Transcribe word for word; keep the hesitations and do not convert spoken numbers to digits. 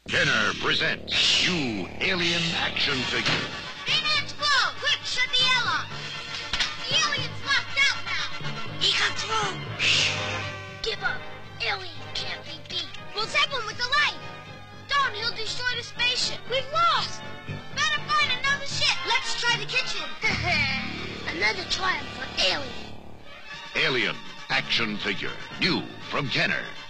Kenner presents new alien action figure. Baymax Glow! Quick, shut the airlock! The alien's locked out now! He got through! Shh! Give up! Alien can't be beat! We'll zap him with the light! Don't, he'll destroy the spaceship! We've lost! Better find another ship! Let's try the kitchen! Another triumph for Alien! Alien action figure, new from Kenner.